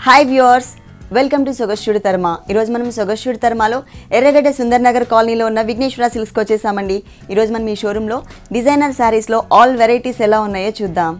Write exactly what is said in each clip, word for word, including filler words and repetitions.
Hi viewers, welcome to సొగస్టుడి తర్మా. ఈరోజు మనం సొగస్టుడి తర్మాలో ఎర్రగడ్డ సుందర్ నగర్ కాలనీలో ఉన్న విఘ్నేశ్వర సిల్క్స్కి వచ్చేసామండి. ఈరోజు మనం ఈ షోరూంలో డిజైనర్ శారీస్లో ఆల్ వెరైటీస్ ఎలా ఉన్నాయో చూద్దాం.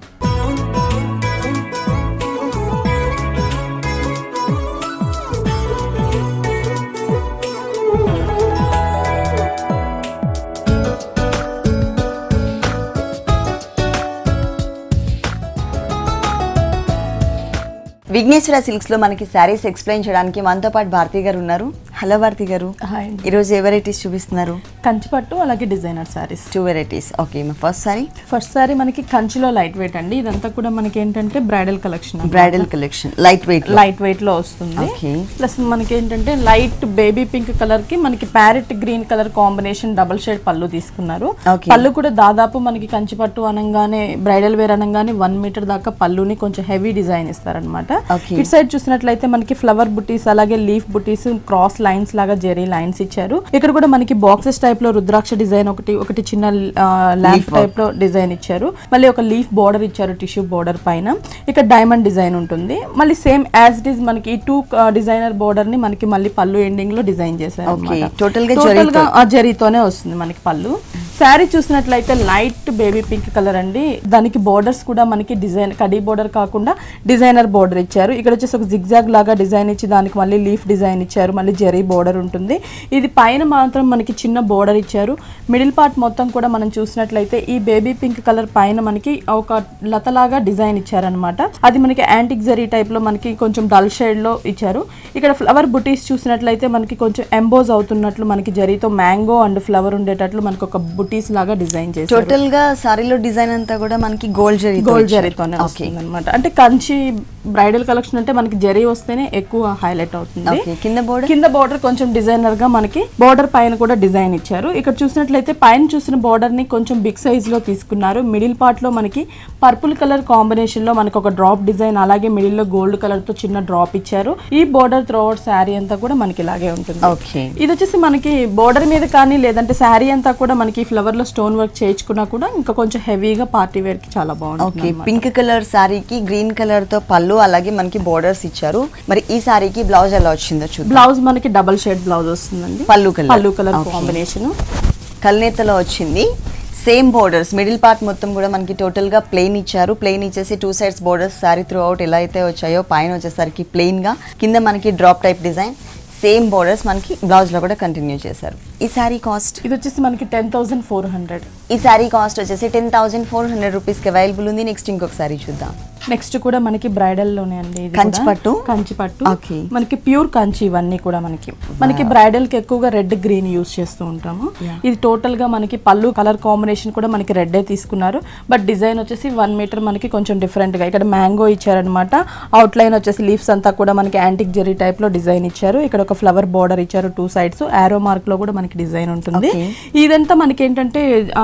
విఘ్నేశ్వర సిల్క్స్ లో మనకి శారీస్ ఎక్స్ప్లెయిన్ చేయడానికి మనతో పాటు భారతి గారు ఉన్నారు. హలో భారతి గారు. ఈ రోజు ఏ వెరైటీస్ చూపిస్తున్నారు? కంచిపట్టు అలాగే designer saris, two varieties. Okay, మా ఫస్ట్ సారీ ఫస్ట్ సారీ మనకి కంచిలో లైట్ వెయిట్ అండి. ఇదంతా కూడా మనకి ఏంటంటే bridal collection. Bridal collection light weight light weight లో వస్తుంది. ప్లస్ మనకి ఏంటంటే లైట్ బేబీ పింక్ కలర్ కి మనకి parrot green colour combination double shade పళ్ళు తీసుకున్నారు. పళ్ళు కూడా దాదాపు మనకి కంచిపట్టు అనగానే బ్రైడల్ వేర్ అనగానే వన్ మీటర్ దాకా పళ్ళుని కొంచెం హెవీ డిజైన్ ఇస్తారనమాట. ఇటు సైడ్ చూసినట్లయితే మనకి ఫ్లవర్ బుటీస్ అలాగే లీఫ్ బుటీస్ క్రాస్ లైన్స్ లాగా జెరీ లైన్స్ ఇచ్చారు. ఇక్కడ కూడా మనకి బాక్సెస్ టైప్ లో రుద్రాక్ష డిజైన్ ఒకటి ఒకటి చిన్న ల్యాంప్ టైప్ లో డిజైన్ ఇచ్చారు. మళ్ళీ ఒక లీఫ్ బోర్డర్ ఇచ్చారు టిష్యూ బోర్డర్ పైన. ఇక్కడ డైమండ్ డిజైన్ ఉంటుంది. మళ్ళీ సేమ్ యాజ్ ఇట్ ఈస్ మనకి ఈ టూ డిజైనర్ బోర్డర్ ని మనకి మళ్ళీ పళ్ళు ఎండింగ్ లో డిజైన్ చేశారు. టోటల్ గా జరీతోనే వస్తుంది మనకి పళ్ళు. శారీ చూసినట్లయితే లైట్ బేబీ పింక్ కలర్ అండి. దానికి బోర్డర్స్ కూడా మనకి డిజైన్ కడీ బోర్డర్ కాకుండా డిజైనర్ బోర్డర్ ఇచ్చారు. ఇక్కడ వచ్చేసి ఒక జిగ్జాగ్ లాగా డిజైన్ ఇచ్చి దానికి మళ్ళీ లీఫ్ డిజైన్ ఇచ్చారు. మళ్ళీ జరీ బోర్డర్ ఉంటుంది. ఇది పైన మాత్రం మనకి చిన్న బోర్డర్ ఇచ్చారు. మిడిల్ పార్ట్ మొత్తం కూడా మనం చూసినట్లయితే ఈ బేబీ పింక్ కలర్ పైన మనకి ఒక లతలాగా డిజైన్ ఇచ్చారనమాట. అది మనకి యాంటిక్ జరీ టైప్ లో మనకి కొంచెం డల్ షేడ్ లో ఇచ్చారు. ఇక్కడ ఫ్లవర్ బుటీస్ చూసినట్లయితే మనకి కొంచెం ఎంబోజ్ అవుతున్నట్లు మనకి జరీతో మ్యాంగో అండ్ ఫ్లవర్ ఉండేటట్లు మనకి ఒక బుటీస్ లాగా డిజైన్ చేశారు. టోటల్ గా సారీలో డిజైన్ అంతా కూడా మనకి గోల్డ్ జరీ గోల్డ్ జరీతోనే వస్తుంది అనమాట. అంటే కంచి బ్రైడల్ కలెక్షన్ అంటే మనకి జరీ వస్తేనే ఎక్కువ హైలైట్ అవుతుంది. కింద బోర్డర్ కింద బోర్డర్ కొంచెం డిజైనర్ గా మనకి బోర్డర్ పైన కూడా డిజైన్ ఇచ్చారు. ఇక్కడ చూసినట్లయితే పైన చూసిన బోర్డర్ ని కొంచెం బిగ్ సైజ్ లో తీసుకున్నారు. మిడిల్ పార్ట్ లో మనకి పర్పుల్ కలర్ కాంబినేషన్ లో మనకి ఒక డ్రాప్ డిజైన్ అలాగే మిడిల్ లో గోల్డ్ కలర్ తో చిన్న డ్రాప్ ఇచ్చారు. ఈ బోర్డర్ త్రూ అవుట్ శారీ అంతా కూడా మనకి ఇలాగే ఉంటుంది. ఇది వచ్చేసి మనకి బోర్డర్ మీద కానీ లేదంటే శారీ అంతా కూడా మనకి ఫ్లవర్ లో స్టోన్ వర్క్ చేయించుకున్నా కూడా ఇంకా కొంచెం హెవీగా పార్టీ వేర్ కి చాలా బాగుంటుంది. పింక్ కలర్ శారీకి గ్రీన్ కలర్ తో పళ్ళు అలాగే మనకి బోర్డర్స్ ఇచ్చారు. మరి ఈ సారీకి బ్లౌజ్ ఎలా వచ్చిందో చూద్దాం. బ్లౌజ్ మనకి డబుల్ షేడ్ బ్లౌజ్ వస్తుందండి. పళ్ళు కలర్ పళ్ళు కలర్ కాంబినేషన్ కల్నేతలో వచ్చింది. సేమ్ బోర్డర్స్ మిడిల్ పార్ట్ మొత్తం కూడా మనకి టోటల్ గా ప్లెయిన్ ఇచ్చారు. ప్లెయిన్ ఇచ్చేసి two sides borders sari throughout ఎలా అయితే వచ్చాయో పైన వచ్చేసరికి ప్లెయిన్ గా కింద మనకి drop type design same borders మనకి బ్లౌజ్ లో కూడా కంటిన్యూ చేశారు. ఈ సారీ కాస్ట్ ఇది వచ్చేసి మనకి టెన్ థౌసండ్ ఫోర్ హండ్రెడ్. ఈ సారీ కాస్ట్ వచ్చేసి ten thousand four hundred rupees కి అవైలబుల్ ఉంది. నెక్స్ట్ ఇంకొక సారీ చూద్దాం. నెక్స్ట్ కూడా మనకి బ్రైడల్ లోనే అండి. కంచిపట్టు కంచిపట్టు మనకి ప్యూర్ కంచి. ఇవన్నీ కూడా మనకి మనకి బ్రైడల్ కి ఎక్కువగా రెడ్ గ్రీన్ యూస్ చేస్తూ ఉంటాము. ఇది టోటల్ గా మనకి పళ్ళు కలర్ కాంబినేషన్ కూడా మనకి రెడ్ తీసుకున్నారు. బట్ డిజైన్ వచ్చేసి వన్ మీటర్ మనకి కొంచెం డిఫరెంట్ గా ఇక్కడ మ్యాంగో ఇచ్చారనమాట. అవుట్ లైన్ వచ్చేసి లీవ్స్ అంతా కూడా మనకి యాంటిక్ జెరీ టైప్ లో డిజైన్ ఇచ్చారు. ఇక్కడ ఒక ఫ్లవర్ బోర్డర్ ఇచ్చారు. టూ సైడ్స్ ఆరో మార్క్ లో కూడా మనకి డిజైన్ ఉంటుంది. ఇదంతా మనకి ఏంటంటే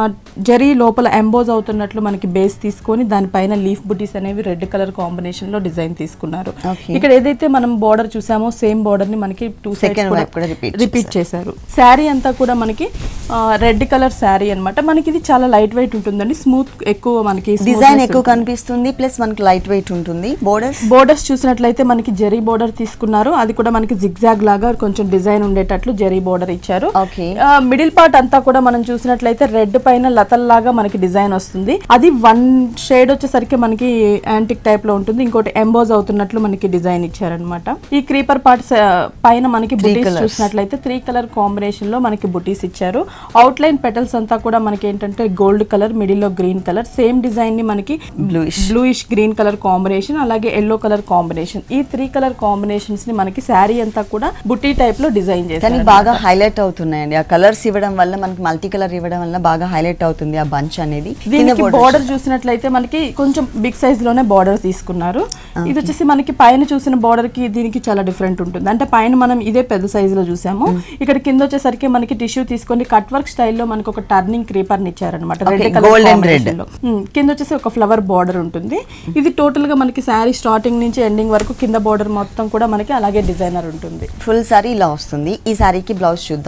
జరీ లోపల ఎంబోజ్ అవుతున్నట్లు మనకి బేస్ తీసుకొని దానిపైన లీఫ్ బుటీస్ అనేవి రెడ్ కలర్ కాంబినేషన్ లో డిజైన్ తీసుకున్నారు. ఇక్కడ ఏదైతే మనం బోర్డర్ చూసామో సేమ్ బోర్డర్ ని మనకి టూ సైడ్స్ రిపీట్ చేశారు. శారీ అంతా కూడా మనకి రెడ్ కలర్ శారీ అనమాట. మనకి ఇది చాలా లైట్ వెయిట్ ఉంటుందండి. స్మూత్ ఎక్కువ మనకి డిజైన్ ఎక్కువ కనిపిస్తుంది. ప్లస్ మనకి లైట్ వెయిట్ ఉంటుంది. బోర్డర్స్ బోర్డర్స్ చూసినట్లయితే మనకి జరీ బోర్డర్ తీసుకున్నారు. అది కూడా మనకి జిగ్జాగ్ లాగా కొంచెం డిజైన్ ఉండేటట్లు జరీ బోర్డర్ ఇచ్చారు. మిడిల్ పార్ట్ అంతా కూడా మనం చూసినట్లయితే రెడ్ పైన లతల్ లాగా మనకి డిజైన్ వస్తుంది. అది వన్ షేడ్ వచ్చేసరికి మనకి యాంటిక్ టైప్ లో ఉంటుంది. ఇంకోటి ఎంబోజ్ అవుతున్నట్లు మనకి డిజైన్ ఇచ్చారనమాట. ఈ క్రీపర్ పార్ట్స్ పైన మనకి బుటీస్ చూసినట్లయితే త్రీ కలర్ కాంబినేషన్ లో మనకి బుటీస్ ఇచ్చారు. అవుట్ లైన్ పెటల్స్ అంతా కూడా మనకి ఏంటంటే గోల్డ్ కలర్ మిడిల్ లో గ్రీన్ కలర్ సేమ్ డిజైన్ ని మనకి బ్లూయిష్ గ్రీన్ కలర్ కాంబినేషన్ అలాగే ఎల్లో కలర్ కాంబినేషన్ ఈ త్రీ కలర్ కాంబినేషన్స్ ని మనకి శారీ అంతా కూడా బుటీ టైప్ లో డిజైన్ చేశారు. బాగా హైలైట్ అవుతున్నాయండి. ఆ కలర్స్ ఇవ్వడం వల్ల మనకి మల్టీ కలర్ ఇవ్వడం వల్ల బాగా హైలైట్ అవుతుంది ఆ బంచ్ అనేది. దీనికి బోర్డర్ చూసినట్లయితే మనకి కొంచెం బిగ్ సైజ్ లోనే బోర్డర్ తీసుకున్నారు. ఇది వచ్చేసి మనకి పైన చూసిన బోర్డర్ కి దీనికి చాలా డిఫరెంట్ ఉంటుంది. అంటే పైన మనం ఇదే పెద్ద సైజ్ లో చూసాము. ఇక్కడ కింద వచ్చేసరికి మనకి టిష్యూ తీసుకొని కట్ వర్క్ స్టైల్లో మనకి ఒక టర్నింగ్ క్రీపర్ ని ఇచ్చారనమాట. రెడ్ కలర్ లో కింద వచ్చేసి ఒక ఫ్లవర్ బోర్డర్ ఉంటుంది. ఇది టోటల్ గా మనకి శారీ స్టార్టింగ్ నుంచి ఎండింగ్ వరకు కింద బోర్డర్ మొత్తం కూడా మనకి అలాగే డిజైనర్ ఉంటుంది. ఫుల్ సారీ ఇలా వస్తుంది. ఈ సారీకి బ్లౌజ్ చూద్దాం. బ్లౌజ్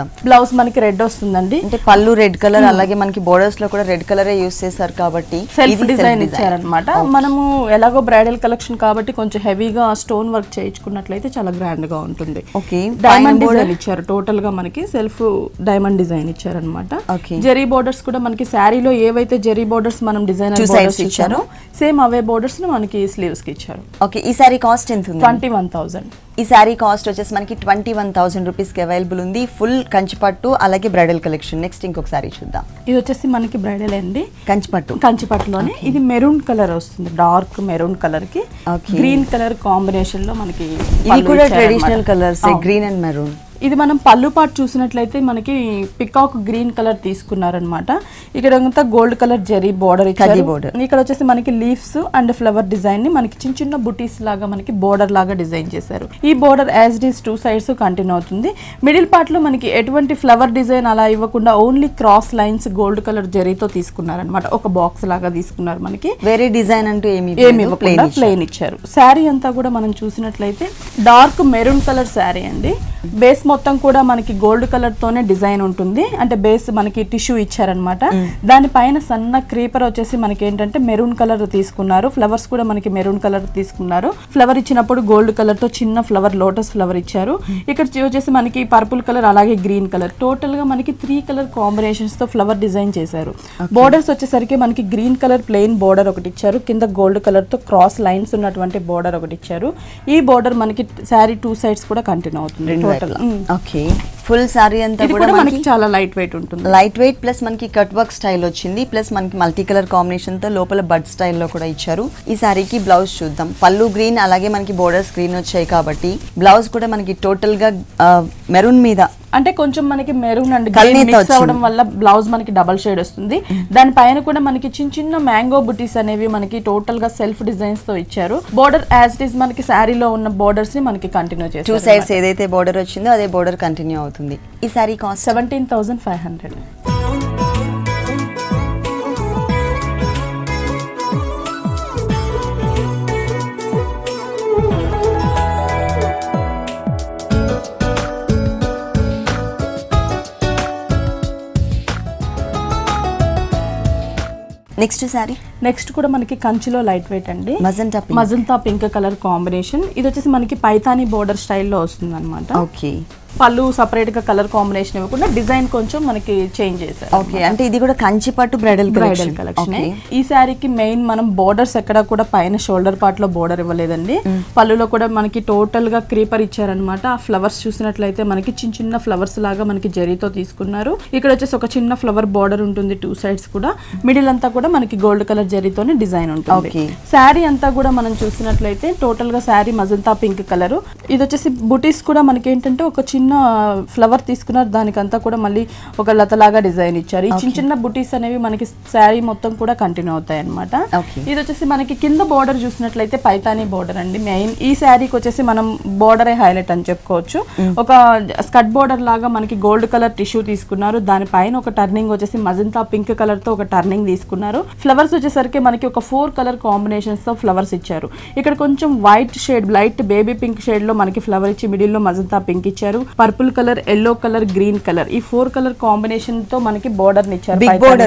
బ్లౌజ్ మనకి రెడ్ వస్తుందండి. అంటే పళ్ళు రెడ్ కలర్, అలాగే మనకి బోర్డర్స్ లో కూడా రెడ్ కలరే యూస్ చేశారు కాబట్టి సెల్ఫ్ డిజైన్ ఇచ్చారనమాట. మనము ఎలాగో బ్రైడల్ కలెక్షన్ కాబట్టి కొంచెం హెవీగా స్టోన్ వర్క్ చేయించుకున్నట్లయితే చాలా గ్రాండ్ గా ఉంటుంది. ఓకే, డైమండ్ డిజైన్ ఇచ్చారు, టోటల్ గా మనకి సెల్ఫ్ డైమండ్ డిజైన్ ఇచ్చారనమాట. జెరీ బోర్డర్స్ కూడా మనకి శారీలో ఏవైతే జెరీ బోర్డర్స్ మనం డిజైనర్ బోర్డర్స్ ఇచ్చారో సేమ్ అవే బోర్డర్స్ ని మనకి స్లీవ్స్ కి ఇచ్చారు. ఓకే, ఈ సారీ కాస్ట్ ఎంత ఉంది? Twenty one thousand. ఈ సారీ కాస్ట్ వచ్చేసి మనకి ట్వంటీ వన్ థౌసండ్ రూపీస్ కి అవైలబుల్ ఉంది. ఫుల్ కంచిపట్టు అలాగే బ్రైడల్ కలెక్షన్. నెక్స్ట్ ఇంకొక సారీ చూద్దాం. ఇది వచ్చేసి మనకి బ్రైడల్ అండి, కంచిపట్టు. కంచిపట్టులోనే ఇది మెరూన్ కలర్ వస్తుంది, డార్క్ మెరూన్ కలర్ కి గ్రీన్ కలర్ కాంబినేషన్ లో మనకి ఇది కూడా traditional colours, green and maroon. ఇది మనం పళ్ళు పాటు చూసినట్లయితే మనకి పికాక్ గ్రీన్ కలర్ తీసుకున్నారనమాట. ఇక్కడ అంతా గోల్డ్ కలర్ జెరీ బోర్డర్ ఇచ్చారు. ఇక్కడ వచ్చేసి మనకి లీవ్స్ అండ్ ఫ్లవర్ డిజైన్ ని మనకి చిన్న చిన్న బుటీస్ లాగా మనకి బోర్డర్ లాగా డిజైన్ చేశారు. ఈ border as it is two sides continue అవుతుంది. మిడిల్ పార్ట్ లో మనకి ఎటువంటి ఫ్లవర్ డిజైన్ అలా ఇవ్వకుండా only cross lines gold colour జెరీతో తీసుకున్నారనమాట. ఒక బాక్స్ లాగా తీసుకున్నారు. మనకి వేరే డిజైన్ అంటూ ఏమి ఏమి ఇవ్వకుండా ప్లెయిన్ ఇచ్చారు. శారీ అంతా కూడా మనం చూసినట్లయితే డార్క్ మెరూన్ కలర్ శారీ అండి. బేస్ మొత్తం కూడా మనకి గోల్డ్ కలర్ తోనే డిజైన్ ఉంటుంది. అంటే బేస్ మనకి టిష్యూ ఇచ్చారనమాట. దానిపైన సన్న క్రీపర్ వచ్చేసి మనకి ఏంటంటే మెరూన్ కలర్ తీసుకున్నారు. ఫ్లవర్స్ కూడా మనకి మెరూన్ కలర్ తీసుకున్నారు. ఫ్లవర్ ఇచ్చినప్పుడు గోల్డ్ కలర్ తో చిన్న ఫ్లవర్ లోటస్ ఫ్లవర్ ఇచ్చారు. ఇక్కడ వచ్చేసి మనకి పర్పుల్ కలర్ అలాగే గ్రీన్ కలర్ టోటల్ గా మనకి త్రీ కలర్ కాంబినేషన్స్ తో ఫ్లవర్ డిజైన్ చేశారు. బోర్డర్స్ వచ్చేసరికి మనకి గ్రీన్ కలర్ ప్లెయిన్ బోర్డర్ ఒకటి ఇచ్చారు. కింద గోల్డ్ కలర్ తో క్రాస్ లైన్స్ ఉన్నటువంటి బోర్డర్ ఒకటి ఇచ్చారు. ఈ బోర్డర్ మనకి శారీ టూ సైడ్స్ కూడా కంటిన్యూ అవుతుంది. ఓకే, ఫుల్ సారీ అంతా కూడా మనకి చాలా లైట్ వెయిట్ ఉంటుంది. లైట్ వెయిట్ ప్లస్ మనకి కట్ వర్క్ స్టైల్ వచ్చింది. ప్లస్ మనకి మల్టీ కలర్ కాంబినేషన్ తో లోపల బడ్ స్టైల్లో కూడా ఇచ్చారు. ఈ సారీకి బ్లౌజ్ చూద్దాం. పళ్ళు గ్రీన్ అలాగే మనకి బోర్డర్స్ గ్రీన్ వచ్చాయి కాబట్టి బ్లౌజ్ కూడా మనకి టోటల్ గా మెరూన్ మీద అంటే కొంచెం మనకి మెరూన్ అండ్ గ్రీన్ మిక్స్ అవడం వల్ల బ్లౌజ్ మనకి డబల్ షేడ్ వస్తుంది. దానిపైన కూడా మనకి చిన్న చిన్న మ్యాంగో బుటీస్ అనేవి మనకి టోటల్ గా సెల్ఫ్ డిజైన్స్ తో ఇచ్చారు. బోర్డర్ యాజ్ ఇట్ ఈస్ మనకి శారీలో ఉన్న బోర్డర్స్ ని మనకి కంటిన్యూ చేస్తారు. టూ సైడ్స్ ఏదైతే బోర్డర్ వచ్చిందో అదే బోర్డర్ కంటిన్యూ అవుతుంది. ఈ sari cost seventeen thousand five hundred. Next sari next కూడా మనకి కంచిలో లైట్ వెయిట్ అండి, magenta magenta pink colour combination. ఇది వచ్చేసి మనకి పైతానీ బోర్డర్ స్టైల్లో వస్తుంది అనమాట. ఓకే, పళ్ళు సపరేట్ గా కలర్ కాంబినేషన్ ఇవ్వకుండా డిజైన్ కొంచెం మనకి చేంజ్ చేశారు. ఓకే, అంటే ఇది కూడా కంచి పట్టు బ్రైడల్ బ్రైడల్ కలెక్షన్. ఈ శారీకి మెయిన్ మనం బోర్డర్స్ ఎక్కడ కూడా పైన షోల్డర్ పార్ట్ లో బోర్డర్ ఇవ్వలేదండి. పళ్ళులో కూడా మనకి టోటల్ గా క్రీపర్ ఇచ్చారనమాట. ఆ ఫ్లవర్స్ చూసినట్లయితే మనకి చిన్న చిన్న ఫ్లవర్స్ లాగా మనకి జరీతో తీసుకున్నారు. ఇక్కడ వచ్చేసి ఒక చిన్న ఫ్లవర్ బోర్డర్ ఉంటుంది టూ సైడ్స్ కూడా. మిడిల్ అంతా కూడా మనకి గోల్డ్ కలర్ జరీతోనే డిజైన్ ఉంటుంది. శారీ అంతా కూడా మనం చూసినట్లయితే టోటల్ గా శారీ మజంతా పింక్ కలర్. ఇది వచ్చేసి బుటీస్ కూడా మనకి ఏంటంటే ఒక చిన్న ఫ్లవర్ తీసుకున్నారు. దానికంతా కూడా మళ్ళీ ఒక లతలాగా డిజైన్ ఇచ్చారు. ఈ చిన్న చిన్న బుటీస్ అనేవి మనకి శారీ మొత్తం కూడా కంటిన్యూ అవుతాయి అనమాట. ఇది వచ్చేసి మనకి కింద బోర్డర్ చూసినట్లయితే పైతానీ బోర్డర్ అండి. మెయిన్ ఈ శారీకి వచ్చేసి మనం బోర్డరే హైలైట్ అని చెప్పుకోవచ్చు. ఒక స్కర్ట్ బోర్డర్ లాగా మనకి గోల్డ్ కలర్ టిష్యూ తీసుకున్నారు. దానిపైన ఒక టర్నింగ్ వచ్చేసి మజంతా పింక్ కలర్ తో ఒక టర్నింగ్ తీసుకున్నారు. ఫ్లవర్స్ వచ్చేసరికి మనకి ఒక ఫోర్ కలర్ కాంబినేషన్స్ తో ఫ్లవర్స్ ఇచ్చారు. ఇక్కడ కొంచెం white shade light baby pink shade లో మనకి ఫ్లవర్ ఇచ్చి మిడిల్ లో మజంతా పింక్ ఇచ్చారు. Purple colour, yellow colour, green colour ఈ ఫోర్ కలర్ కాంబినేషన్ తో మనకి బోర్డర్ ఇచ్చారు.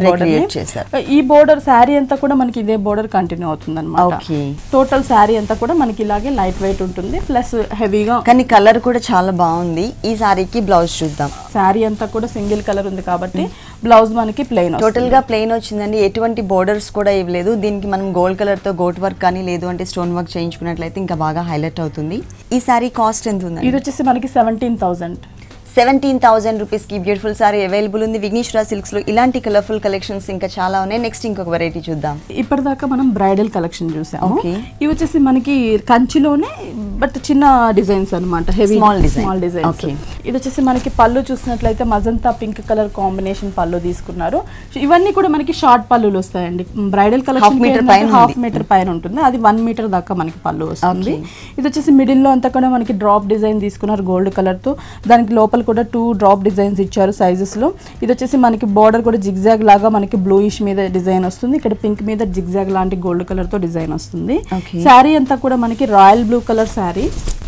ఈ బోర్డర్ శారీ అంతా కూడా మనకి ఇదే బోర్డర్ కంటిన్యూ అవుతుంది అనమాట. టోటల్ శారీ అంతా కూడా మనకి ఇలాగే లైట్ వెయిట్ ఉంటుంది ప్లస్ హెవీగా. కానీ కలర్ కూడా చాలా బాగుంది. ఈ శారీకి బ్లౌజ్ చూద్దాం. శారీ అంతా కూడా సింగిల్ కలర్ ఉంది కాబట్టి బ్లౌజ్ మనకి ప్లెయిన్ టోటల్ గా ప్లెయిన్ వచ్చిందండి. ఎటువంటి బోర్డర్స్ కూడా ఇవ్వలేదు. దీనికి మనం గోల్డ్ కలర్ తో గోట్ వర్క్ కానీ లేదు అంటే స్టోన్ వర్క్ చేయించుకున్నట్లయితే ఇంకా బాగా హైలైట్ అవుతుంది. ఈ శారీ కాస్ట్ ఎంత ఉంది? ఇది వచ్చేసి మనకి seventeen thousand. Seventeen thousand rupees కి బ్యూటిఫుల్ సారీ అవైలబుల్ ఉంది. విఘ్నేశ్వర సిల్క్స్ లో ఇలాంటి కలర్ఫుల్ కలెక్షన్స్ ఇంకా చాలా ఉన్నాయి. నెక్స్ట్ ఇంకొక వెరైటీ చూద్దాం. ఇప్పటిదాకా మనం బ్రైడల్ కలెక్షన్ చూసాము. ఇవి వచ్చేసి మనకి కంచిలోనే బట్ చిన్న డిజైన్స్ అనమాట. Heavy small design small designs. ఇది వచ్చేసి మనకి పళ్ళు చూసినట్లయితే మజంతా పింక్ కలర్ కాంబినేషన్ పళ్ళు తీసుకున్నారు. ఇవన్నీ కూడా మనకి షార్ట్ పళ్ళులు వస్తాయండి. బ్రైడల్ కలెక్షన్ హాఫ్ మీటర్ పైన ఉంటుంది. అది వన్ మీటర్ దాకా మనకి పళ్ళు వస్తుంది. ఇది వచ్చేసి మిడిల్ లో అంతా కూడా మనకి డ్రాప్ డిజైన్ తీసుకున్నారు గోల్డ్ కలర్ తో. దానికి లోపల కూడా టూ డ్రాప్ డిజైన్స్ ఇచ్చారు సైజెస్ లో. ఇది వచ్చేసి మనకి బార్డర్ కూడా జిగ్జాగ్ లాగా మనకి బ్లూయిష్ మీద డిజైన్ వస్తుంది. ఇక్కడ పింక్ మీద జిగ్జాగ్ లాంటి గోల్డ్ కలర్ తో డిజైన్ వస్తుంది. శారీ అంతా కూడా మనకి రాయల్ బ్లూ కలర్ శారీ.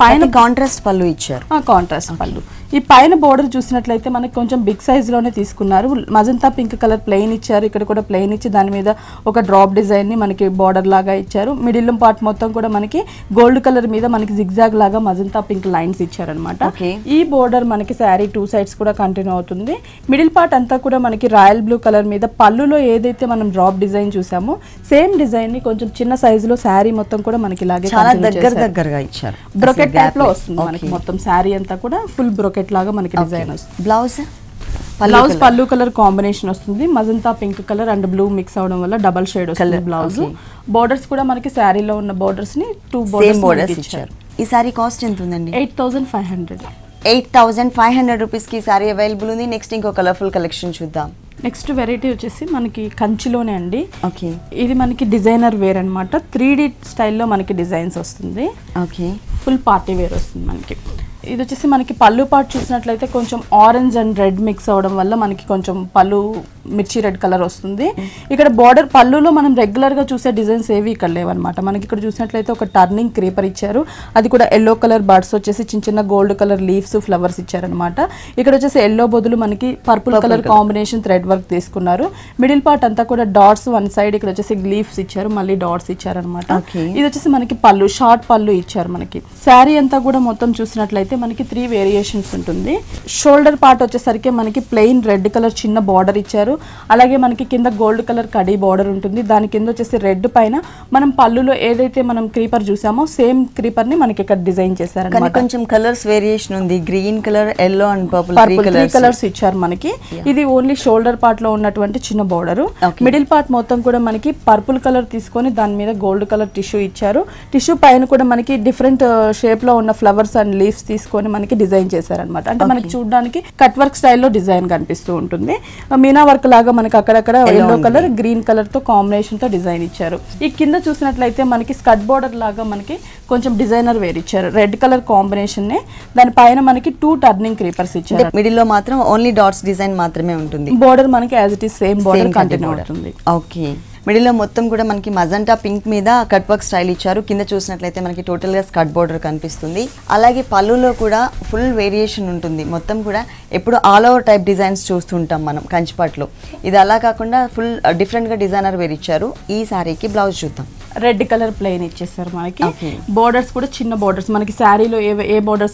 పైన కాంట్రాస్ట్ పళ్ళు ఇచ్చారు. కాంట్రాస్ట్ పళ్ళు. ఈ పైన బోర్డర్ చూసినట్లయితే మనకి కొంచెం బిగ్ సైజ్ లోనే తీసుకున్నారు. మజంతా పింక్ కలర్ ప్లెయిన్ ఇచ్చారు, ఇక్కడ కూడా ప్లెయిన్ ఇచ్చి దాని మీద ఒక డ్రాప్ డిజైన్ ని మనకి బోర్డర్ లాగా ఇచ్చారు. మిడిల్ పార్ట్ మొత్తం కూడా మనకి గోల్డ్ కలర్ మీద మనకి జిగ్జాగ్ లాగా మజంతా పింక్ లైన్స్ ఇచ్చారనమాట. ఈ బోర్డర్ మనకి శారీ టూ సైడ్స్ కూడా కంటిన్యూ అవుతుంది. మిడిల్ పార్ట్ అంతా కూడా మనకి రాయల్ బ్లూ కలర్ మీద పళ్ళులో ఏదైతే మనం డ్రాప్ డిజైన్ చూసామో సేమ్ డిజైన్ ని కొంచెం చిన్న సైజ్ లో శారీ మొత్తం కూడా మనకి ఇలాగే చాలా దగ్గర దగ్గరగా ఇచ్చారు. బ్రోకెట్ టైప్ లో వస్తుంది మనకి మొత్తం శారీ అంతా కూడా ఫుల్ బ్రోకెట్ లాగా మనకి డిజైన్ వస్తుంది. Blouse blouse pallu colour combination వస్తుంది. Magenta pink colour and blue mix అవడం వల్ల డబల్ షేడ్ వస్తుంది బ్లౌజ్. బోర్డర్స్ కూడా మనకి శారీలో ఉన్న బోర్డర్స్ ని టూ బోర్డర్స్ ఇచ్చారు. ఈ సారీ కాస్ట్ ఎంత ఉందండి? Eight thousand five hundred eight thousand five hundred rupees కి సారీ అవైలబుల్ ఉంది. నెక్స్ట్ ఇంకో కలర్ఫుల్ కలెక్షన్ చూద్దాం. నెక్స్ట్ వెరైటీ వచ్చేసి మనకి కంచిలోనే అండి. ఓకే, ఇది మనకి డిజైనర్ వేర్ అనమాట. త్రీ డి స్టైల్లో మనకి డిజైన్స్ వస్తుంది. ఓకే, ఫుల్ పార్టీ వేర్ వస్తుంది మనకి. ఇది వచ్చేసి మనకి పళ్ళు పార్ట్ చూసినట్లయితే కొంచెం ఆరెంజ్ అండ్ రెడ్ మిక్స్ అవడం వల్ల మనకి కొంచెం పళ్ళు మిర్చి రెడ్ కలర్ వస్తుంది. ఇక్కడ బార్డర్ పళ్ళులో మనం రెగ్యులర్ గా చూసే డిజైన్స్ ఏవి ఇక్కడ లేవన్నమాట. మనకి ఇక్కడ చూసినట్లయితే ఒక టర్నింగ్ క్రీపర్ ఇచ్చారు, అది కూడా ఎల్లో కలర్ బర్డ్స్ వచ్చేసి చిన్న చిన్న గోల్డ్ కలర్ లీవ్స్ ఫ్లవర్స్ ఇచ్చారనమాట. ఇక్కడ వచ్చేసి ఎల్లో బదులు మనకి purple colour combination thread work తీసుకున్నారు. మిడిల్ పార్ట్ అంతా కూడా డాట్స్ వన్ సైడ్, ఇక్కడ వచ్చేసి లీవ్స్ ఇచ్చారు, మళ్ళీ డాట్స్ ఇచ్చారనమాట. ఇది వచ్చేసి మనకి పళ్ళు షార్ట్ పళ్ళు ఇచ్చారు. మనకి శారీ అంతా కూడా మొత్తం చూసినట్లయితే మనకి త్రీ వేరియేషన్స్ ఉంటుంది. షోల్డర్ పార్ట్ వచ్చేసరికి మనకి ప్లెయిన్ రెడ్ కలర్ చిన్న బార్డర్ ఇచ్చారు, అలాగే మనకి కింద గోల్డ్ కలర్ కడీ బార్డర్ ఉంటుంది. దాని కింద వచ్చేసి రెడ్ పైన మనం పళ్ళులో ఏదైతే మనం క్రీపర్ చూసామో సేమ్ క్రీపర్ ని మనకి ఇక్కడ డిజైన్ చేశారు. కొంచెం కలర్స్ వేరియేషన్ ఉంది, green colour, yellow and purple three colours ఇచ్చారు మనకి. ఇది ఓన్లీ షోల్డర్ పార్ట్ లో ఉన్నటువంటి చిన్న బార్డర్. మిడిల్ పార్ట్ మొత్తం కూడా మనకి పర్పుల్ కలర్ తీసుకొని దాని మీద గోల్డ్ కలర్ టిష్యూ ఇచ్చారు. టిష్యూ పైన కూడా మనకి డిఫరెంట్ షేప్ లో ఉన్న ఫ్లవర్స్ అండ్ లీవ్స్ తీసుకొని మనకి డిజైన్ చేశారనమాట. అంటే మనకి చూడడానికి కట్ వర్క్ స్టైల్లో డిజైన్ కనిపిస్తూ ఉంటుంది. మీనా వర్క్ లాగా మనకి అక్కడక్కడ ఎల్లో కలర్ గ్రీన్ కలర్ తో కాంబినేషన్ తో డిజైన్ ఇచ్చారు. ఈ కింద చూసినట్లయితే మనకి స్కర్ట్ బోర్డర్ లాగా మనకి కొంచెం డిజైనర్ వేర్ ఇచ్చారు. రెడ్ కలర్ కాంబినేషన్ నే దాని పైన మనకి టూ టర్నింగ్ క్రీపర్స్ ఇచ్చారు. మిడిల్ లో మాత్రం ఓన్లీ డాట్స్ డిజైన్ మాత్రమే ఉంటుంది. బోర్డర్ మనకి as it is same border continue అవుతుంది. ఓకే, మిడిల్ లో మొత్తం కూడా మనకి మజంటా పింక్ మీద కట్ వర్క్ స్టైల్ ఇచ్చారు. కింద చూసినట్లయితే మనకి టోటల్ గా స్కర్ట్ బోర్డర్ కనిపిస్తుంది. అలాగే పళ్ళులో కూడా ఫుల్ వేరియేషన్ ఉంటుంది. మొత్తం కూడా ఎప్పుడు ఆల్ ఓవర్ టైప్ డిజైన్స్ చూస్తుంటాం మనం కంచిపట్లో. ఇది అలా కాకుండా ఫుల్ డిఫరెంట్ గా డిజైనర్ వేర్ ఇచ్చారు. ఈ సారీకి బ్లౌజ్ చూద్దాం. రెడ్ కలర్ ప్లెయిన్ ఇచ్చేసారు మనకి. బోర్డర్స్ కూడా చిన్న బోర్డర్స్ మనకి శారీలో ఏ బోర్డర్స్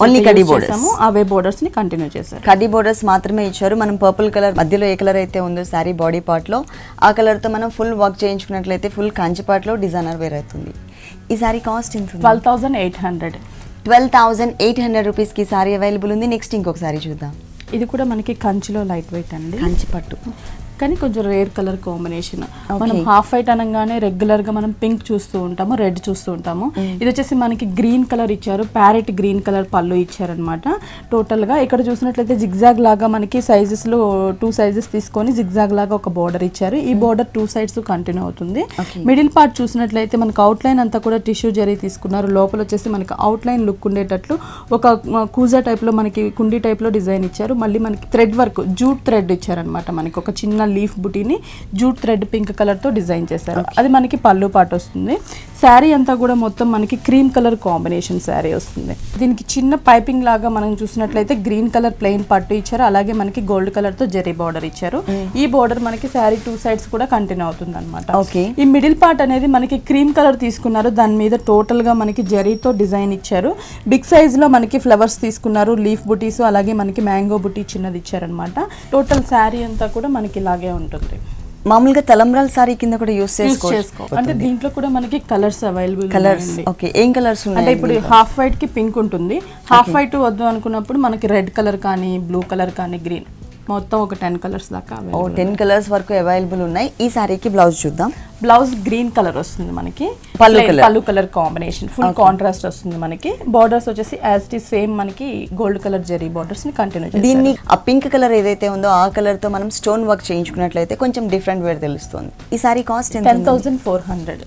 అవే బోర్డర్స్ ని కంటిన్యూ చేశారు. కడ్డీ బోర్డర్స్ మాత్రమే ఇచ్చారు. మనం పర్పుల్ కలర్ మధ్యలో ఏ కలర్ అయితే ఉందో శారీ బాడీ పార్ట్ లో ఆ కలర్ తో మనం ఫుల్ వర్క్ చేయించుకున్నట్లయితే ఫుల్ కంచిపాట్లో డిజైనర్ వేర్ అవుతుంది. ఈ సారీ కాస్ట్ ఎంత? Twelve thousand eight hundred twelve thousand eight hundred rupees కి సారీ అవైలబుల్ ఉంది. నెక్స్ట్ ఇంకొక సారీ చూద్దాం. ఇది కూడా మనకి కంచిలో లైట్ వెయిట్ అండి, కంచిపట్టు కానీ కొంచెం రేర్ కలర్ కాంబినేషన్. మనం హాఫ్ వైట్ అనగానే రెగ్యులర్ గా మనం పింక్ చూస్తూ ఉంటాము, రెడ్ చూస్తూ ఉంటాము. ఇది వచ్చేసి మనకి గ్రీన్ కలర్ ఇచ్చారు, ప్యారెట్ గ్రీన్ కలర్ పళ్ళు ఇచ్చారనమాట. టోటల్ గా ఇక్కడ చూసినట్లయితే జిగ్జాగ్ లాగా మనకి సైజెస్ లో టూ సైజెస్ తీసుకొని జిగ్జాగ్ లాగా ఒక బోర్డర్ ఇచ్చారు. ఈ బోర్డర్ టూ సైడ్స్ కంటిన్యూ అవుతుంది. మిడిల్ పార్ట్ చూసినట్లయితే మనకి అవుట్ లైన్ అంతా కూడా టిష్యూ జరీ తీసుకున్నారు. లోపల వచ్చేసి మనకి అవుట్ లైన్ లుక్ ఉండేటట్లు ఒక కూజా టైప్ లో మనకి కుండీ టైప్ లో డిజైన్ ఇచ్చారు. మళ్ళీ మనకి థ్రెడ్ వర్క్ జూట్ థ్రెడ్ ఇచ్చారనమాట. మనకి ఒక చిన్న లీఫ్ బుటీని జూట్ థ్రెడ్ పింక్ కలర్ తో డిజైన్ చేశారు. అది మనకి పళ్ళు పాటు వస్తుంది. శారీ అంతా కూడా మొత్తం మనకి క్రీమ్ కలర్ కాంబినేషన్ శారీ వస్తుంది. దీనికి చిన్న పైపింగ్ లాగా మనం చూసినట్లయితే గ్రీన్ కలర్ ప్లెయిన్ పట్టు ఇచ్చారు, అలాగే మనకి గోల్డ్ కలర్ తో జెరీ బార్డర్ ఇచ్చారు. ఈ బార్డర్ మనకి శారీ టూ సైడ్స్ కూడా కంటిన్యూ అవుతుంది అనమాట. ఈ మిడిల్ పార్ట్ అనేది మనకి క్రీమ్ కలర్ తీసుకున్నారు, దాని మీద టోటల్ గా మనకి జరీతో డిజైన్ ఇచ్చారు. బిగ్ సైజ్ లో మనకి ఫ్లవర్స్ తీసుకున్నారు, లీఫ్ బుటీస్, అలాగే మనకి మ్యాంగో బుటీ చిన్నది ఇచ్చారనమాట. టోటల్ శారీ అంతా కూడా మనకి ఇలాగే ఉంటుంది. మామూలుగా తలంబ్రాల సారీ కింద కూడా యూస్ చేసుకోవచ్చు. అంటే దీంట్లో కూడా మనకి కలర్స్ అవైలబుల్. కలర్స్ ఓకే, ఏం కలర్స్ ఉన్నాయి అంటే ఇప్పుడు హాఫ్ వైట్ కి పింక్ ఉంటుంది, హాఫ్ వైట్ వద్దు అనుకున్నప్పుడు మనకి రెడ్ కలర్ కానీ బ్లూ కలర్ కానీ గ్రీన్ మొత్తం ఒక టెన్ కలర్స్ దాకా ఓ టెన్ కలర్స్ వరకు అవైలబుల్ ఉన్నాయి. ఈ సారీకి బ్లౌజ్ చూద్దాం. బ్లౌజ్ గ్రీన్ కలర్ వస్తుంది మనకి, పల్లు colour pallu colour combination full contrast వస్తుంది మనకి. బార్డర్స్ వచ్చేసి యాజ్ ఇట్ ఈస్ సేమ్ మనకి గోల్డ్ కలర్ జరీ బార్డర్స్ ని కంటిన్యూ చేస్తారు. దీన్ని ఆ పింక్ కలర్ ఏదైతే ఉందో ఆ కలర్ తో మనం స్టోన్ వర్క్ చేయించుకున్నట్లయితే కొంచెం డిఫరెంట్ వేర్ తెలుస్తుంది. ఈ sari cost ten thousand four hundred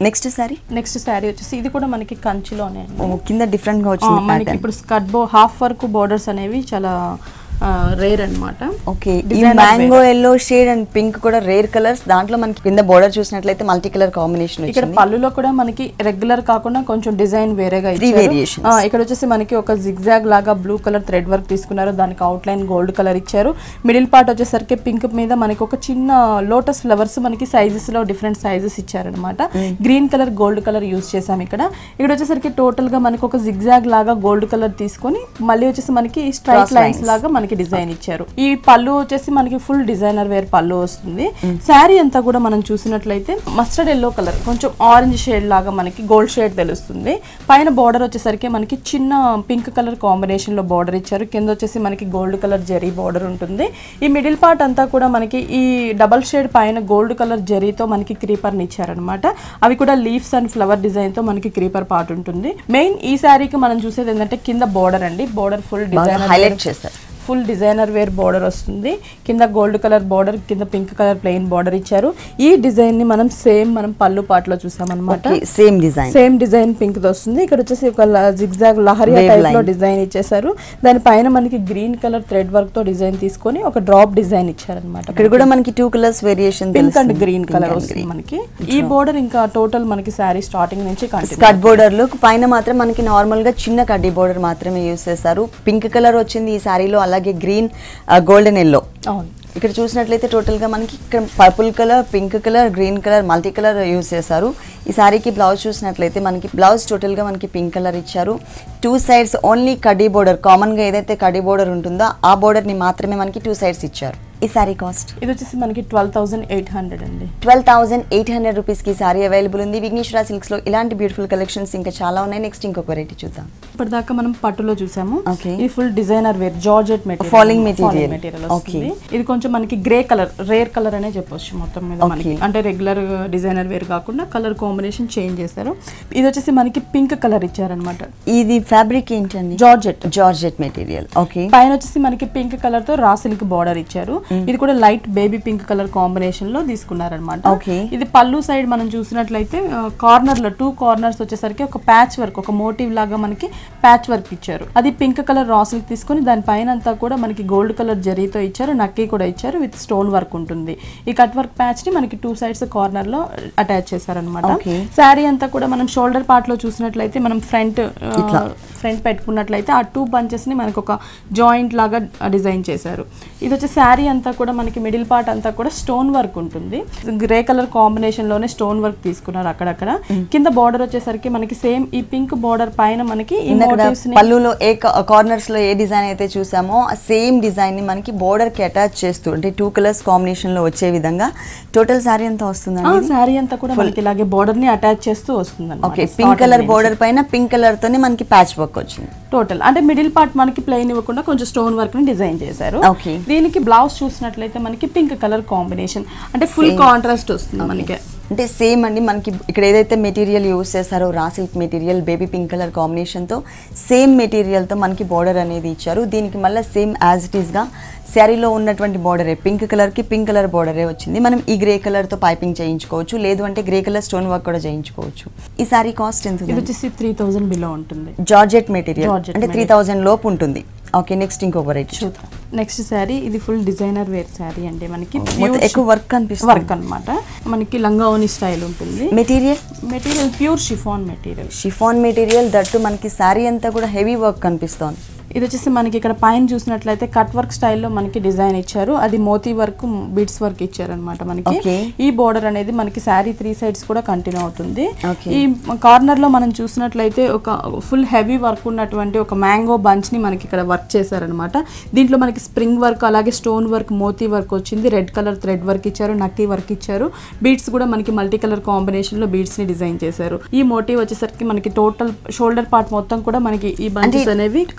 next sari next sari వచ్చేసి ఇది కూడా మనకి కంచిలోనే కింద డిఫరెంట్ గా వచ్చింది. మనకి ఇప్పుడు స్కర్ట్ బో హాఫ్ వర్క్ బోర్డర్స్ అనేవి చాలా రేర్ అన్నమాట. ఓకే, ఈ mango yellow shade and pink కూడా రేర్ కలర్స్. దాంట్లో మనకి కింద బోర్డర్ చూసినట్లయితే మల్టీ కలర్ కాంబినేషన్. ఇక్కడ పళ్ళులో కూడా మనకి రెగ్యులర్ కాకుండా కొంచెం డిజైన్ వేరేగా ఇచ్చారు. ఇక్కడ వచ్చేసి మనకి ఒక జిగ్జాగ్ లాగా బ్లూ కలర్ థ్రెడ్ వర్క్ తీసుకున్నారు, దానికి అవుట్ లైన్ గోల్డ్ కలర్ ఇచ్చారు. మిడిల్ పార్ట్ వచ్చేసరికి పింక్ మీద మనకి ఒక చిన్న లోటస్ ఫ్లవర్స్ మనకి సైజెస్ లో డిఫరెంట్ సైజెస్ ఇచ్చారనమాట. Green colour gold colour use చేసాం ఇక్కడ. ఇక్కడ వచ్చేసరికి టోటల్ గా మనకి ఒక జిగ్జాగ్ లాగా గోల్డ్ కలర్ తీసుకొని మళ్ళీ వచ్చేసి మనకి స్ట్రైట్ లైన్స్ లాగా మనకి డిజైన్ ఇచ్చారు. ఈ పళ్ళు వచ్చేసి మనకి ఫుల్ డిజైనర్ వేర్ పళ్ళు వస్తుంది. శారీ అంతా కూడా మనం చూసినట్లయితే మస్టర్డ్ ఎల్లో కలర్ కొంచెం ఆరెంజ్ షేడ్ లాగా మనకి గోల్డ్ షేడ్ తెలుస్తుంది. పైన బార్డర్ వచ్చేసరికి మనకి చిన్న పింక్ కలర్ కాంబినేషన్ లో బార్డర్ ఇచ్చారు. కింద వచ్చేసి మనకి గోల్డ్ కలర్ జరీ బార్డర్ ఉంటుంది. ఈ మిడిల్ పార్ట్ అంతా కూడా మనకి ఈ డబల్ షేడ్ పైన గోల్డ్ కలర్ జరీతో మనకి క్రీపర్ ని ఇచ్చారనమాట. అవి కూడా లీవ్స్ అండ్ ఫ్లవర్ డిజైన్ తో మనకి క్రీపర్ పార్ట్ ఉంటుంది. మెయిన్ ఈ శారీకి మనం చూసేది ఏంటంటే కింద బార్డర్ అండి. బార్డర్ ఫుల్ డిజైన్ హైలైట్ చేస్తారు. ఫుల్ డిజైనర్ వేర్ బార్డర్ వస్తుంది. కింద గోల్డ్ కలర్ బార్డర్, కింద పింక్ కలర్ ప్లెయిన్ బార్డర్ ఇచ్చారు. ఈ డిజైన్ ని మనం సేమ్ మనం పళ్ళు పాట్ లో చూసామన్నమాట. Same design same design pink తో వస్తుంది. ఇక్కడ వచ్చేసి ఒక జిగ్జాగ్ లహరియా టైప్ లో డిజైన్ ఇచ్చేసారు. దాని పైన మనకి గ్రీన్ కలర్ థ్రెడ్ వర్క్ తో డిజైన్ తీసుకొని ఒక డ్రాప్ డిజైన్ ఇచ్చారనమాట. ఇక్కడ కూడా మనకి two colours variation, pink and green colour వస్తుంది మనకి. ఈ బోర్డర్ ఇంకా టోటల్ మనకి శారీ స్టార్టింగ్ నుంచి కట్ బోర్డర్ లో పైన మాత్రం మనకి నార్మల్ గా చిన్న కడ్డీ బోర్డర్ మాత్రమే యూజ్ చేస్తారు. పింక్ కలర్ వచ్చింది ఈ శారీలో, అలాగే గ్రీన్ గోల్డెన్ ఎల్లో. ఇక్కడ చూసినట్లయితే టోటల్ గా మనకి ఇక్కడ purple colour, pink colour, green colour, multi colour use చేశారు. ఈ సారీకి బ్లౌజ్ చూసినట్లయితే మనకి బ్లౌజ్ టోటల్ గా మనకి పింక్ కలర్ ఇచ్చారు. టూ సైడ్స్ ఓన్లీ కడ్డీ బోర్డర్, కామన్ గా ఏదైతే కడ్డీ బోర్డర్ ఉంటుందో ఆ బోర్డర్ ని మాత్రమే మనకి టూ సైడ్స్ ఇచ్చారు. ఈ సారీ కాస్ట్ ఇది వచ్చేసి మనకి ట్వెల్వ్ థౌసండ్ ఎయిట్ హండ్రెడ్ అండి. Twelve thousand eight hundred rupees కి సారీ అవైలబుల్ ఉంది. విఘ్నేశ్వర సిల్క్స్ లో ఇలాంటి బ్యూటిఫుల్ కలెక్షన్స్ ఇంకా చాలా ఉన్నాయి. నెక్స్ట్ ఇంకొక వెరైటీ చూద్దాం. ఇప్పటిదాకా మనం పట్టులో చూసాము. ఇది full designer wear georgette material, falling material. Okay, ఇది కొంచెం మనకి గ్రే కలర్, రేర్ కలర్ అనే చెప్పొచ్చు మొత్తం మీద మనకి. అంటే రెగ్యులర్ డిజైనర్ వేర్ కాకుండా కలర్ కాంబినేషన్ చేంజ్ చేశారు. ఇది వచ్చేసి మనకి పింక్ కలర్ ఇచ్చారనమాట. ఇది ఫ్యాబ్రిక్ ఏంటండి? Georgette georgette material. ఓకే, పైన వచ్చేసి మనకి పింక్ కలర్ తో రా సిల్క్ బార్డర్ ఇచ్చారు. ఇది కూడా light baby pink colour combination లో తీసుకున్నారనమాట. ఇది పళ్ళు సైడ్ మనం చూసినట్లయితే కార్నర్ లో టూ కార్నర్స్ వచ్చేసరికి ఒక ప్యాచ్ వర్క్, ఒక మోటివ్ లాగా మనకి ప్యాచ్ వర్క్ ఇచ్చారు. అది పింక్ కలర్ రా సిల్క్ తీసుకొని దాని పైన అంతా కూడా మనకి గోల్డ్ కలర్ జరీతో ఇచ్చారు. నక్కీ కూడా ఇచ్చారు విత్ స్టోన్ వర్క్ ఉంటుంది. ఈ కట్ వర్క్ ప్యాచ్ ని మనకి టూ సైడ్స్ కార్నర్ లో అటాచ్ చేశారనమాట. శారీ అంతా కూడా మనం షోల్డర్ పార్ట్ లో చూసినట్లయితే మనం ఫ్రంట్ ఫ్రంట్ పెట్టుకున్నట్లయితే ఆ టూ బంచెస్ ని మనకి ఒక జాయింట్ లాగా డిజైన్ చేశారు. ఇది వచ్చే శారీ అంతా కూడా మనకి మిడిల్ పార్ట్ అంతా కూడా స్టోన్ వర్క్ ఉంటుంది. గ్రే కలర్ కాంబినేషన్ లోనే స్టోన్ వర్క్ తీసుకున్నారు అక్కడక్కడ. కింద బార్డర్ వచ్చేసరికి మనకి సేమ్ ఈ పింక్ బార్డర్ పైన మనకి పళ్ళులో ఏ కార్నర్స్ లో ఏ డిజైన్ అయితే చూసామో ఆ సేమ్ డిజైన్ ని మనకి బోర్డర్ కి అటాచ్ చేస్తూ, అంటే టూ కలర్స్ కాంబినేషన్ లో వచ్చే విధంగా టోటల్ శారీ అంతా వస్తుందండి. శారీ అంతా కూడా మనకి ఇలాగే బోర్డర్ ని అటాచ్ చేస్తూ వస్తుంది. ఓకే, పింక్ కలర్ బోర్డర్ పైన పింక్ కలర్ తోనే మనకి ప్యాచ్ వర్క్ వచ్చింది. టోటల్ అంటే మిడిల్ పార్ట్ మనకి ప్లెయిన్ ఇవ్వకుండా కొంచెం స్టోన్ వర్క్ ని డిజైన్ చేశారు. దీనికి బ్లౌజ్ చూసినట్లయితే మనకి పింక్ కలర్ కాంబినేషన్, అంటే ఫుల్ కాంట్రాస్ట్ వస్తుంది మనకి. అంటే సేమ్ అండి, మనకి ఇక్కడ ఏదైతే మెటీరియల్ యూస్ చేస్తారో raw silk material baby pink colour కాంబినేషన్తో సేమ్ మెటీరియల్తో మనకి బార్డర్ అనేది ఇచ్చారు. దీనికి మళ్ళీ సేమ్ యాజ్ ఇట్ ఈస్గా శారీలో ఉన్నటువంటి బార్డరే పింక్ కలర్కి పింక్ కలర్ బార్డరే వచ్చింది. మనం ఈ గ్రే కలర్తో పైపింగ్ చేయించుకోవచ్చు, లేదు అంటే గ్రే కలర్ స్టోన్ వర్క్ కూడా చేయించుకోవచ్చు. ఈ సారీ కాస్ట్ ఎంత? ఇది వచ్చేసి త్రీ థౌసండ్ బిలో ఉంటుంది. జార్జెట్ మెటీరియల్ అంటే త్రీ థౌసండ్ లోపు ఉంటుంది. ఓకే, నెక్స్ట్ ఇంకో వెరైటీ చూద్దాం. నెక్స్ట్ శారీ ఇది ఫుల్ డిజైనర్ వేర్ శారీ అంటే మనకి ఎక్కువ వర్క్ కనిపిస్తుంది. వర్క్ అనమాట, మనకి లంగా ఓని స్టైల్ ఉంటుంది. Material material pure chiffon material. Chiffon material that మనకి శారీ అంతా కూడా హెవీ వర్క్ కనిపిస్తోంది. ఇది వచ్చేసి మనకి ఇక్కడ పైన చూసినట్లయితే కట్ వర్క్ స్టైల్లో మనకి డిజైన్ ఇచ్చారు. అది మోతీ వర్క్, బీడ్స్ వర్క్ ఇచ్చారనమాట మనకి. ఈ బోర్డర్ అనేది మనకి శారీ త్రీ సైడ్స్ కూడా కంటిన్యూ అవుతుంది. ఈ కార్నర్ లో మనం చూసినట్లయితే ఒక ఫుల్ హెవీ వర్క్ ఉన్నటువంటి ఒక మ్యాంగో బంచ్ ని మనకి ఇక్కడ వర్క్ చేశారనమాట. దీంట్లో మనకి స్ప్రింగ్ వర్క్, అలాగే స్టోన్ వర్క్, మోతీ వర్క్ వచ్చింది. రెడ్ కలర్ థ్రెడ్ వర్క్ ఇచ్చారు, నక్కీ వర్క్ ఇచ్చారు. బీడ్స్ కూడా మనకి మల్టీ కలర్ కాంబినేషన్ లో బీడ్స్ ని డిజైన్ చేశారు. ఈ మోటివ్ వచ్చేసరికి మనకి టోటల్ షోల్డర్ పార్ట్ మొత్తం కూడా మనకి ఈ బంచెస్ అనేవి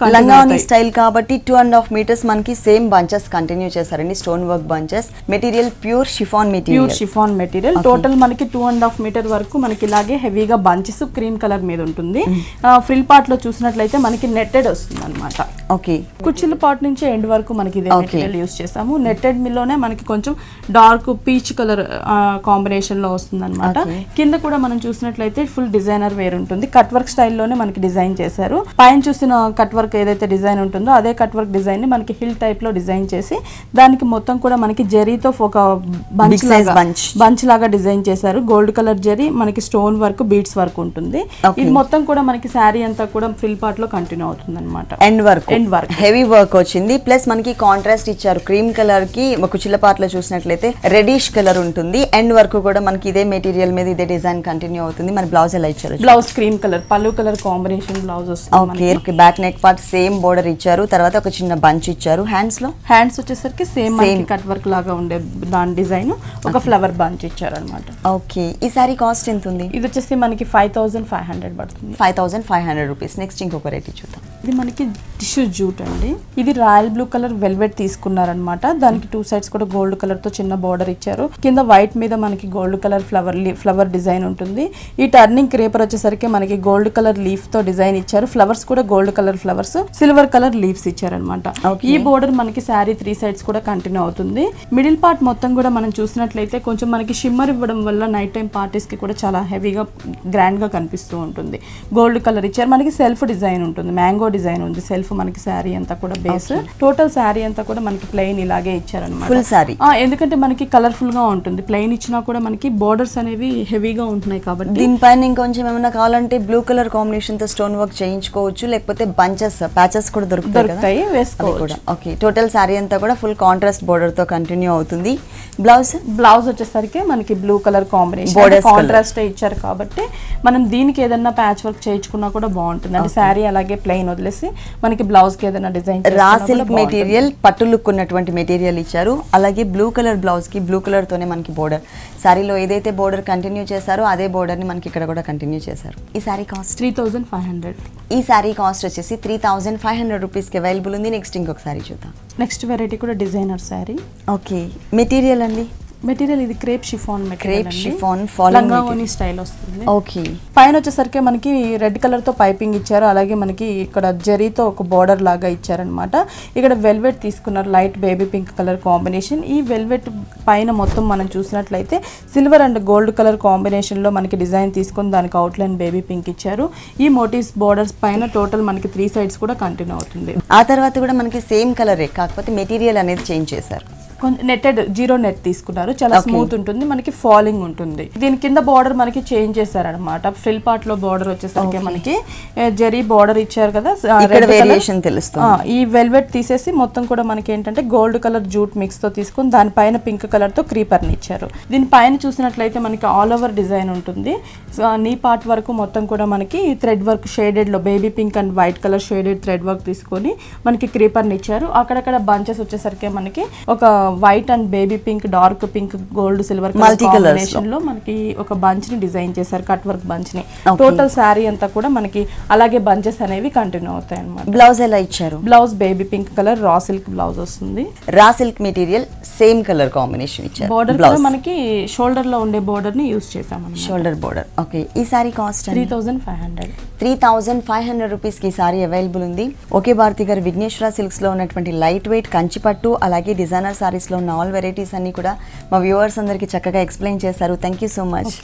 షిఫానీ స్టైల్ కాబట్టి టూ అండ్ హాఫ్ మీటర్స్ మనకి సేమ్ బంచెస్ కంటిన్యూ చేశారండి, stone work bunches. Material pure chiffon material, pure chiffon material. Total మనకి టూ అండ్ హాఫ్ మీటర్ వరకు మనకి ఇలాగే హెవీగా బంచెస్ క్రీమ్ కలర్ మీద ఉంటుంది. ఫ్రిల్ పార్ట్ లో చూసినట్లయితే మనకి నెట్టెడ్ వస్తుంది అనమాట. ఓకే, కుర్చీల పార్ట్ నుంచి ఎండ్ వరకు మనకి ఇదే మెటీరియల్ యూస్ చేసాము. నెట్టెడ్ మిల్లోనే మనకి కొంచెం డార్క్ పీచ్ కలర్ కాంబినేషన్ లో వస్తుంది అనమాట. కింద కూడా మనం చూసినట్లయితే ఫుల్ డిజైనర్ వేర్ ఉంటుంది. కట్ వర్క్ స్టైల్లోనే మనకి డిజైన్ చేశారు. పైన చూసిన కట్ వర్క్ ఏదైతే డిజైన్ ఉంటుందో అదే కట్ వర్క్ డిజైన్ ని మనకి హిల్ టైప్ లో డిజైన్ చేసి దానికి మొత్తం కూడా మనకి జరీతో ఒక బంచ్ లాగా బంచ్ లాగా డిజైన్ చేశారు. గోల్డ్ కలర్ జరీ, మనకి స్టోన్ వర్క్, బీడ్స్ వర్క్ ఉంటుంది. ఇది మొత్తం కూడా మనకి శారీ అంతా కూడా ఫిల్ పార్ట్ లో కంటిన్యూ అవుతుంది అనమాట. End work, end work heavy work వచ్చింది. ప్లస్ మనకి కాంట్రాస్ట్ ఇచ్చారు. క్రీమ్ కలర్ కి కుచిల పార్ట్ లో చూసినట్లయితే రెడిష్ కలర్ ఉంటుంది. ఎండ్ వర్క్ కూడా మనకి ఇదే మెటీరియల్ మీద ఇదే డిజైన్ కంటిన్యూ అవుతుంది. మన బ్లౌజ్ ఎలా ఇచ్చారు? Blouse cream colour, pallu colour combination blouse వస్తుంది. Okay okay, back neck part same border ఇచ్చారు. తర్వాత ఒక చిన్న బంచ్ ఇచ్చారు. హ్యాండ్స్ లో హ్యాండ్స్ వచ్చేసరికి సేమ్ కట్ వర్క్ లాగా ఉండే దాని డిజైన్, ఒక ఫ్లవర్ బంచ్ ఇచ్చారు అనమాట. ఓకే, ఈ సారీ కాస్ట్ ఎంత ఉంది? ఇది వచ్చేసి మనకి ఫైవ్ థౌసండ్ ఫైవ్ హండ్రెడ్ పడుతుంది. Five thousand five hundred rupees. Next ఇంకొక వెరైటీ చూద్దాం. ఇది మనకి టిష్యూ జూట్ అండి. ఇది రాయల్ బ్లూ కలర్ వెల్వెట్ తీసుకున్నారనమాట. దానికి టూ సైడ్స్ కూడా గోల్డ్ కలర్ తో చిన్న బార్డర్ ఇచ్చారు. కింద వైట్ మీద మనకి gold colour flower flower design ఉంటుంది. ఈ టర్నింగ్ క్రేపర్ వచ్చేసరికి మనకి గోల్డ్ కలర్ లీఫ్ తో డిజైన్ ఇచ్చారు. ఫ్లవర్స్ కూడా gold colour flowers, silver colour leaves ఇచ్చారనమాట. ఈ బోర్డర్ మనకి శారీ త్రీ సైడ్స్ కూడా కంటిన్యూ అవుతుంది. మిడిల్ పార్ట్ మొత్తం కూడా మనం చూసినట్లయితే కొంచెం మనకి షిమ్మర్ ఇవ్వడం వల్ల నైట్ టైం పార్టీస్ కి కూడా చాలా హెవీగా గ్రాండ్ గా కనిపిస్తూ ఉంటుంది. గోల్డ్ కలర్ ఇచ్చారు. మనకి సెల్ఫ్ డిజైన్ ఉంటుంది, మ్యాంగో డిజైన్ ఉంది సెల్ఫ్ మనకి శారీ అంతా కూడా బేస్. టోటల్ శారీ అంతా కూడా మనకి ప్లెయిన్ ఇలాగే ఇచ్చారనమాట. ఫుల్ శారీ ఎందుకంటే మనకి కలర్ఫుల్ గా ఉంటుంది. ప్లెయిన్ ఇచ్చినా కూడా మనకి బోర్డర్స్ అనేవి హెవీగా ఉంటున్నాయి కాబట్టి దీనిపైన ఇంకొంచెం ఏమైనా కావాలంటే బ్లూ కలర్ కాంబినేషన్ తో స్టోన్ వర్క్ చేయించుకోవచ్చు, లేకపోతే బంచెస్ ప్యాచెస్ కూడా దొరుకుతాయి, వేసుకోవచ్చు. ఓకే, టోటల్ శారీ అంతా కూడా ఫుల్ కాంట్రాస్ట్ బోర్డర్ తో కంటిన్యూ అవుతుంది. బ్లౌజ్ బ్లౌజ్ వచ్చేసరికి మనకి బ్లూ కలర్ కాంబినేషన్ కాంట్రాస్ట్ ఇచ్చారు కాబట్టి మనం దీనికి ఏదైనా ప్యాచ్ వర్క్ చేయించుకున్నా కూడా బాగుంటుంది. అంటే శారీ అలాగే ప్లెయిన్ వదిలేసి మనకి బ్లౌజ్ కి ఏదైనా డిజైన్ రా సిల్క్ మెటీరియల్, పట్టు లుక్ ఉన్నటువంటి మెటీరియల్ ఇచ్చారు. అలాగే బ్లూ కలర్ బ్లౌజ్ కి బ్లూ కలర్ తోనే మనకి బోర్డర్, శారీలో ఏదైతే బోర్డర్ కంటిన్యూ చేశారో అదే బోర్డర్ ని మనకి ఇక్కడ కూడా కంటిన్యూ చేశారు. ఈ sari cost three thousand five hundred. ఈ శారీ కాస్ట్ వచ్చేసి three thousand five hundred rupees కి అవైలబుల్ ఉంది. నెక్స్ట్ ఇంకొక శారీ చూద్దాం. నెక్స్ట్ వెరైటీ కూడా డిజైనర్ శారీ. ఓకే, మెటీరియల్ అండి మెటీరియల్ ఇది crepe chiffon material, crepe chiffon లంగావోని స్టైల్ వస్తుంది. ఓకే, పైన వచ్చేసరికి మనకి రెడ్ కలర్ తో పైపింగ్ ఇచ్చారు. అలాగే మనకి ఇక్కడ జరీతో ఒక బోర్డర్ లాగా ఇచ్చారనమాట. ఇక్కడ వెల్వెట్ తీసుకున్నారు, light baby pink colour combination. ఈ వెల్వెట్ పైన మొత్తం మనం చూసినట్లయితే silver and gold colour combination లో మనకి డిజైన్ తీసుకుని దానికి అవుట్లైన్ బేబీ పింక్ ఇచ్చారు. ఈ మోటివ్స్ బోర్డర్స్ పైన టోటల్ మనకి త్రీ సైడ్స్ కూడా కంటిన్యూ అవుతుంది. ఆ తర్వాత కూడా మనకి సేమ్ కలరే, కాకపోతే మెటీరియల్ అనేది చేంజ్ చేశారు. నెట్టెడ్ జీరో నెట్ తీసుకున్నారు, చాలా స్మూత్ ఉంటుంది, మనకి ఫాలింగ్ ఉంటుంది. దీని కింద బార్డర్ మనకి చేంజ్ చేశారనమాట. ఫ్రిల్ పార్ట్ లో బార్డర్ వచ్చేసరికి మనకి జరీ బార్డర్ ఇచ్చారు కదా, వేరియేషన్ తెలుస్తుంది. ఈ వెల్వెట్ తీసేసి మొత్తం కూడా మనకి ఏంటంటే గోల్డ్ కలర్ జూట్ మిక్స్ తో తీసుకుని దానిపైన పింక్ కలర్ తో క్రీపర్ ని ఇచ్చారు. దీని పైన చూసినట్లయితే మనకి ఆల్ ఓవర్ డిజైన్ ఉంటుంది. నీ పార్ట్ వరకు మొత్తం కూడా మనకి థ్రెడ్ వర్క్ షేడెడ్ లో baby pink and white colour shaded thread work తీసుకొని మనకి క్రీపర్ ని ఇచ్చారు. అక్కడక్కడ బంచెస్ వచ్చేసరికి మనకి ఒక white and baby pink, dark pink, gold silver combination లో మనకి ఒక బంచ్ ని డిజైన్ చేశారు, కట్ వర్క్ బంచ్ ని. టోటల్ శారీ అంతా కూడా మనకి అలాగే బంచెస్ అనేవి కంటిన్యూ అవుతాయి అన్నమాట. బ్లౌజ్ ఎలా ఇచ్చారు? Blouse baby pink colour raw silk blouse వస్తుంది. Raw silk material same colour combination ఇచ్చారు. బోర్డర్ కూడా మనకి షోల్డర్ లో ఉండే బోర్డర్ ని యూస్ చేసాం, షోల్డర్ బోర్డర్. ఓకే, ఈ sari cost three thousand five hundred three thousand five hundred rupees కి సారీ అవైలబుల్ ఉంది. ఓకే భారతి గారు, విఘ్నేశ్వర సిల్క్స్ లో ఉన్నటువంటి లైట్ వెయిట్ కంచిపట్టు అలాగే డిజైనర్ సారీస్ లో ఉన్న ఆల్ వెరైటీస్ అన్ని కూడా మా వ్యూవర్స్ అందరికి చక్కగా ఎక్స్ప్లెయిన్ చేశారు. Thank you so much.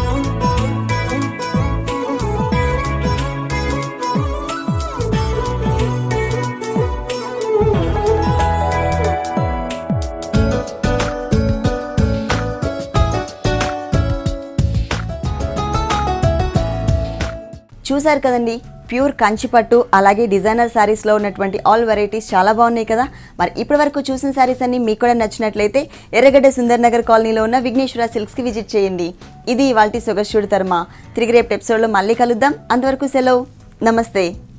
చూసారు కదండి, ప్యూర్ కంచిపట్టు అలాగే డిజైనర్ శారీస్లో ఉన్నటువంటి ఆల్ వెరైటీస్ చాలా బాగున్నాయి కదా. మరి ఇప్పటి వరకు చూసిన శారీస్ అన్ని మీకు కూడా నచ్చినట్లయితే ఎర్రగడ్డ సుందర్ నగర్ కాలనీలో ఉన్న విఘ్నేశ్వర సిల్క్స్కి విజిట్ చేయండి. ఇది ఇవాల్టి సొగస్యుడు తర్మ. తిరిగి రేపు ఎపిసోడ్లో మళ్ళీ కలుద్దాం. అంతవరకు సెలవు, నమస్తే.